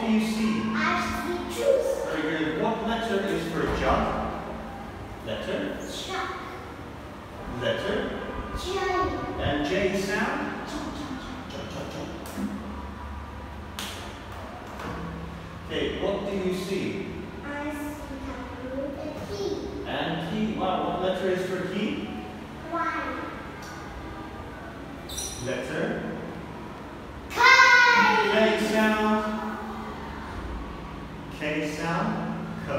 you see? I see juice. Very good. What letter is for jug? Letter? Chuck. Letter? J. And J sound? Okay, what do you see? I see kangaroo and key. And key. Wow, what letter is for key? Y. Letter? K. K sound? K sound? K.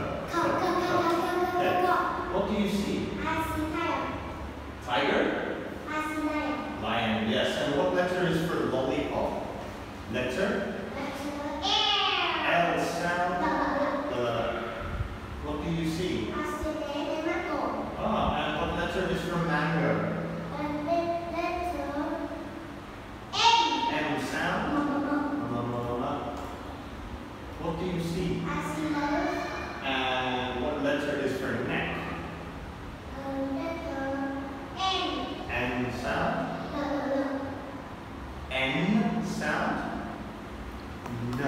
What do you see? I see tiger. Tiger? I see lion. Lion, yes. And what letter is for lollipop? Letter? Air. L sound? What do you see? I see red and mango. Ah, and what letter is for mango? And letter M. M sound? What do you see? I see nose. And what letter is for neck? Letter N. N sound? N sound? N.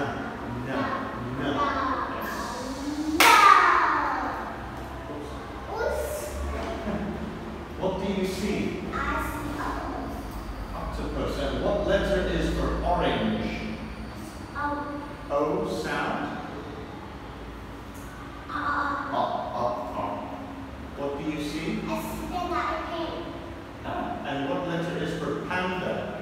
What do you see? I see Octopus. And what letter is for orange? O sound? What do you see? And what letter is for panda?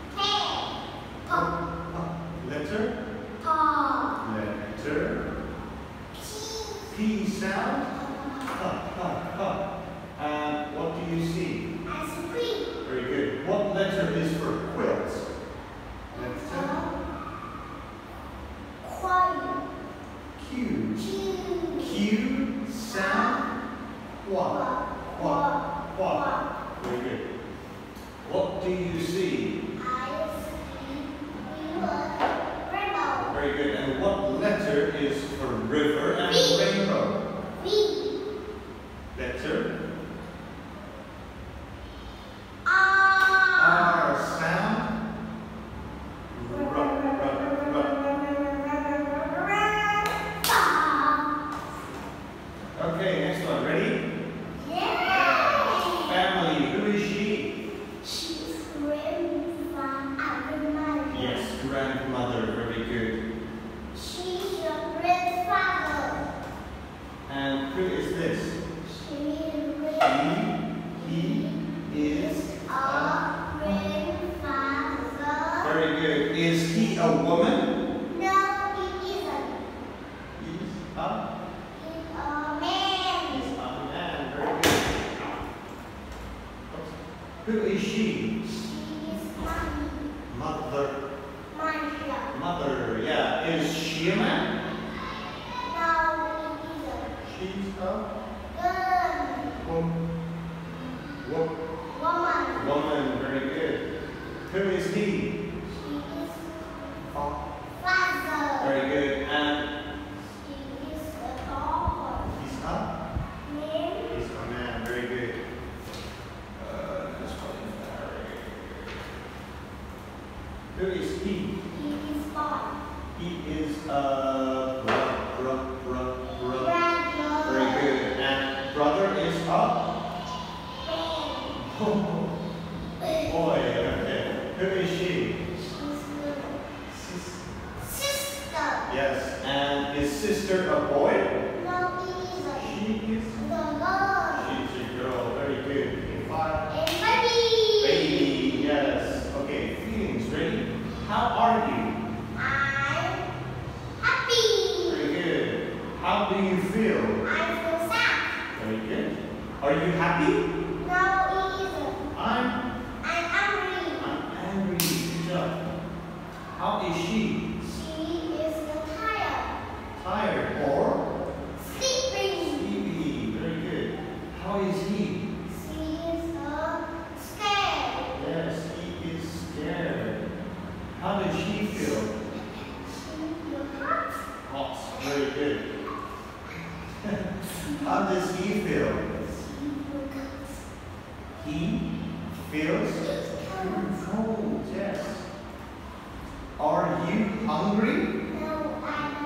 Letter? Letter? P sound? And what do you see? Very good. What letter is for quilt? Letter? Q. Q sound? Qua. Very good. What do you see? Very good. And what letter is for river and rainbow? Letter? R sound? Okay, next one. Ready? Family. Who is she? Yes, grandmother. Very good. She's your grandfather. And who is this? He is A grandfather. Very good. Is he a woman? No, he isn't. He's He's a man. a man. Very good. Who is she? She is mommy. Mother. Yeah. Is she a man? No, he isn't. She's a Girl. Woman. woman. Very good. Who is he? She is father. Very good. And She is a daughter. he's a Man. man. Very good. Who is he? He is born. He is a brother. Brother. Very good. And brother is a boy. Okay. Who is she? Sister. Yes. And is sister a boy? No, he isn't. She is. The girl. She's a girl. Very good. Five. And baby. Baby. Yes. Okay. Feelings. Ready? How are you? I'm happy. Very good. How do you feel? I feel sad. Very good. Are you happy? No, he isn't. I'm I'm angry. Good job. How is she? She is tired. Tired or Sleeping. sleepy? Very good. How is he? She is scared. Yes, he is scared. How does she feel? She feels hot. Hot. Very good. How does he feel? He feels cold. Yes. Are you hungry? No, I'm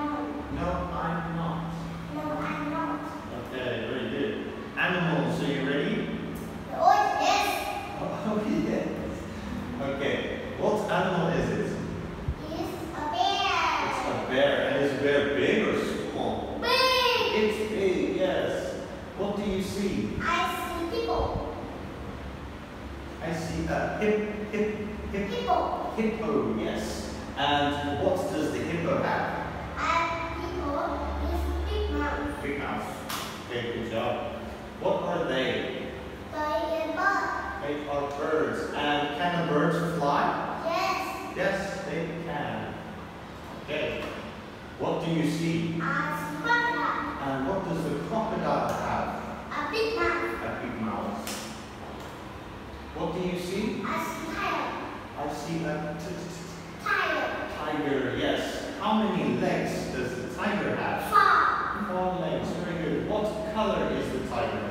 see a Hippo. hippo, yes. And what does the hippo have? Hippo is big mouth. Big mouth. Okay, good job. What are they? They are bird. They are birds. And can the birds fly? Yes. Yes, they can. Okay. What do you see? Crocodile. And what does the crocodile have? A big mouth. A big mouth. What do you see? Tiger. I see a Tiger. tiger, yes. How many legs does the tiger have? 4 legs, very good. What color is the tiger?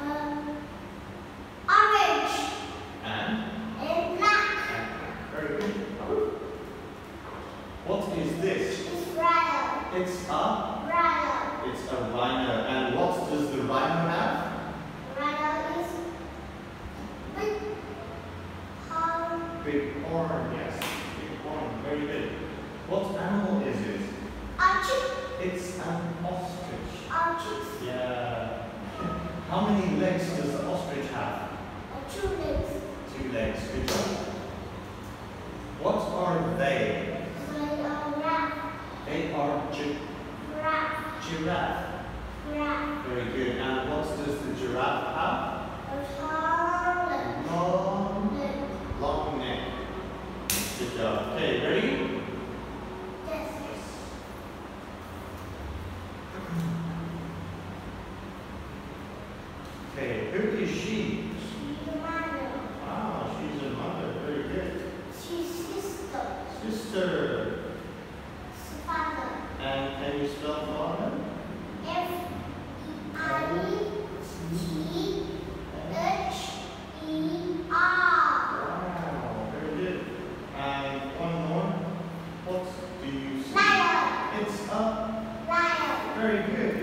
Orange. And Black. very good. What is this? It's rhino. It's a rhino. And what does the rhino have? Rhino is big horn. Big horn, yes. Big horn, very good. What animal is it? Ostrich. It's an ostrich. Ostrich. Yeah. How many legs does the ostrich have? 2 legs. 2 legs, good job. What are they? They are giraffe. They are giraffe. Giraffe. Very good. And what does the giraffe have? Long neck. Good job. Okay, ready? Yes. Okay, who is she? She's a mother. Ah, she's a mother. Very good. She's sister. Sister. Father. And can you spell father? F-I-T-H-E-R. Wow, very good. And one more. What do you see? Lion. It's a Lion. very good.